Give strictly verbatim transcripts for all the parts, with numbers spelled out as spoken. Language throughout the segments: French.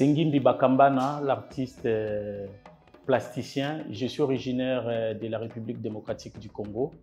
Sengimbi Bakambana, l'artiste euh, plasticien. Je suis originaire euh, de la République démocratique du Congo.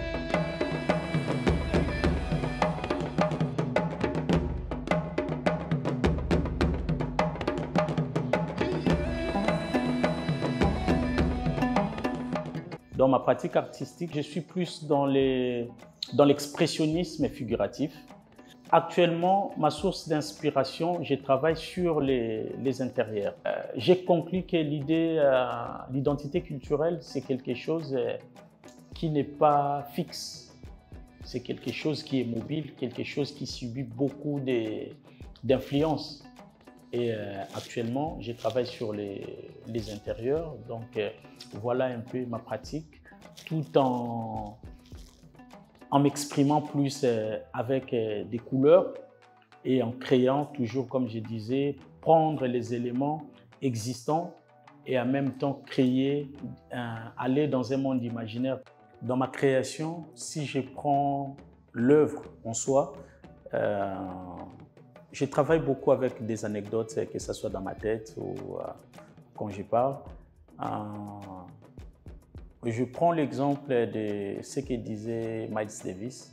Dans ma pratique artistique, je suis plus dans les, dans l'expressionnisme figuratif. Actuellement, ma source d'inspiration, je travaille sur les, les intérieurs. Euh, j'ai conclu que l'idée, euh, l'identité culturelle, c'est quelque chose euh, qui n'est pas fixe. C'est quelque chose qui est mobile, quelque chose qui subit beaucoup d'influences. Et euh, actuellement, je travaille sur les, les intérieurs. Donc, euh, voilà un peu ma pratique, tout en, en m'exprimant plus euh, avec euh, des couleurs et en créant toujours, comme je disais, prendre les éléments existants et en même temps créer, euh, aller dans un monde imaginaire. Dans ma création, si je prends l'œuvre en soi, euh, je travaille beaucoup avec des anecdotes, que ce soit dans ma tête ou euh, quand je parle. Euh, je prends l'exemple de ce que disait Miles Davis.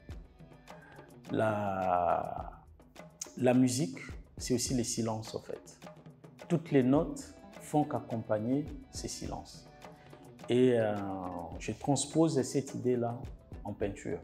La, la musique, c'est aussi les silences en fait. Toutes les notes font qu'accompagner ces silences. Et euh, je transpose cette idée-là en peinture.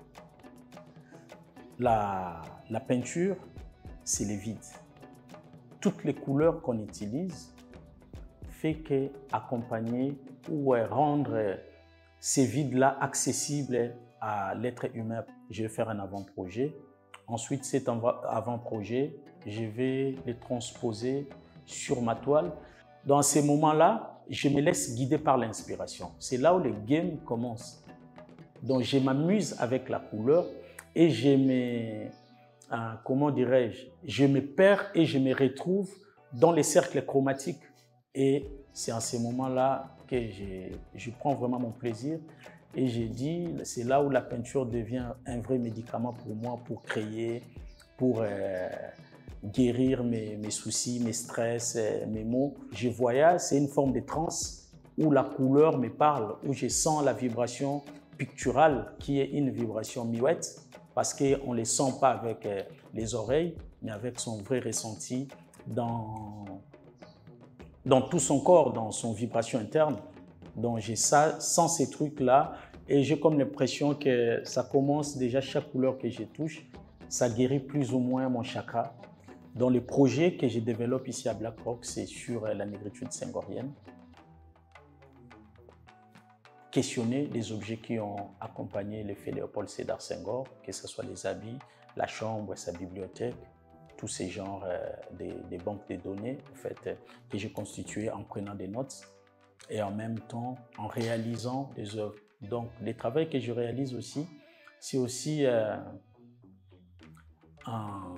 La, la peinture, c'est les vides. Toutes les couleurs qu'on utilise fait que accompagner ou rendre ces vides-là accessibles à l'être humain. Je vais faire un avant-projet. Ensuite, cet avant-projet, je vais le transposer sur ma toile. Dans ces moments-là, je me laisse guider par l'inspiration. C'est là où le game commence. Donc, je m'amuse avec la couleur et je me... Euh, comment dirais-je, je me perds et je me retrouve dans les cercles chromatiques. Et c'est en ces moments-là que je, je prends vraiment mon plaisir. Et j'ai dit, c'est là où la peinture devient un vrai médicament pour moi, pour créer, pour euh, guérir mes, mes soucis, mes stress, mes maux. Je voyage, c'est une forme de transe où la couleur me parle, où je sens la vibration picturale qui est une vibration muette. Parce qu'on ne les sent pas avec les oreilles, mais avec son vrai ressenti dans, dans tout son corps, dans son vibration interne. Donc j'ai ça, sans ces trucs-là, et j'ai comme l'impression que ça commence déjà, chaque couleur que je touche, ça guérit plus ou moins mon chakra. Dans le projet que je développe ici à Black Rock, c'est sur la négritude senghorienne. Questionner les objets qui ont accompagné le feu Léopold Sédar Senghor, que ce soit les habits, la chambre, sa bibliothèque, tous ces genres euh, des, des banques de données en fait, euh, que j'ai constituées en prenant des notes et en même temps en réalisant des œuvres. Donc, les travaux que je réalise aussi, c'est aussi euh, un,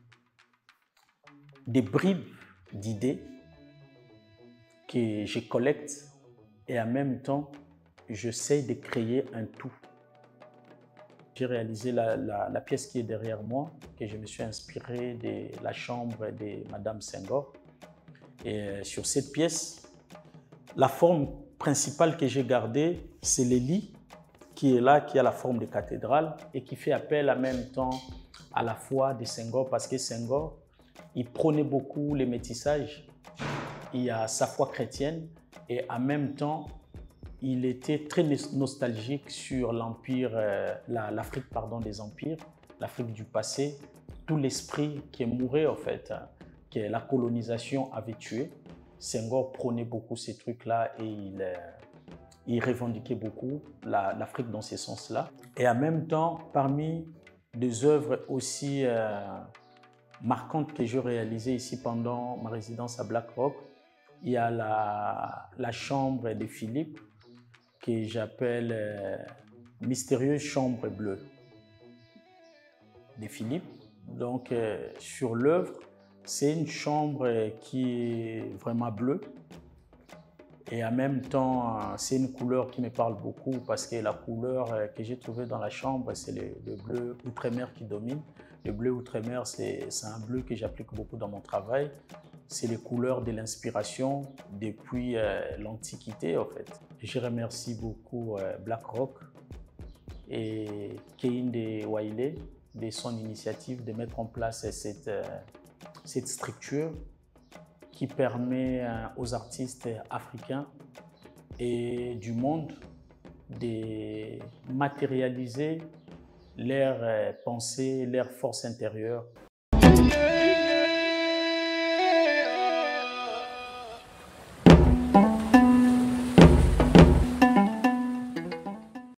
des bribes d'idées que je collecte et en même temps j'essaie de créer un tout. J'ai réalisé la, la, la pièce qui est derrière moi, que je me suis inspiré de la chambre de Madame Senghor. Et sur cette pièce, la forme principale que j'ai gardée, c'est le lit qui est là, qui a la forme de cathédrale et qui fait appel en même temps à la foi de Senghor, parce que Senghor, il prônait beaucoup les métissages. Il y a sa foi chrétienne et en même temps, il était très nostalgique sur l'empire, euh, l'Afrique la, pardon, des empires, l'Afrique du passé, tout l'esprit qui est mouru en fait, que la colonisation avait tué. Senghor prônait beaucoup ces trucs-là et il, euh, il revendiquait beaucoup l'Afrique la, dans ces sens-là. Et en même temps, parmi des œuvres aussi euh, marquantes que j'ai réalisées ici pendant ma résidence à Black Rock, il y a la, la chambre de Philippe, que j'appelle euh, Mystérieuse chambre bleue de Philippe. Donc, euh, sur l'œuvre, c'est une chambre qui est vraiment bleue. Et en même temps, c'est une couleur qui me parle beaucoup parce que la couleur que j'ai trouvée dans la chambre, c'est le, le bleu outre-mer qui domine. Le bleu outre-mer, c'est un bleu que j'applique beaucoup dans mon travail. C'est les couleurs de l'inspiration depuis euh, l'Antiquité, en fait. Je remercie beaucoup euh, BlackRock et Kehinde Waile de son initiative de mettre en place cette, euh, cette structure qui permet euh, aux artistes africains et du monde de matérialiser leurs euh, pensées, leurs forces intérieures.